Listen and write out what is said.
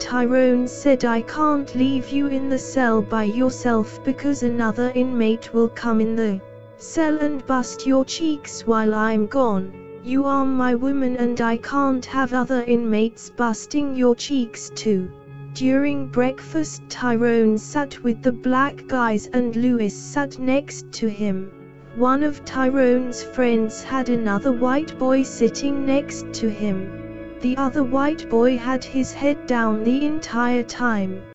Tyrone said, "I can't leave you in the cell by yourself because another inmate will come in the cell and bust your cheeks while I'm gone. You are my woman and I can't have other inmates busting your cheeks too." During breakfast, Tyrone sat with the black guys and Lewis sat next to him. One of Tyrone's friends had another white boy sitting next to him. The other white boy had his head down the entire time.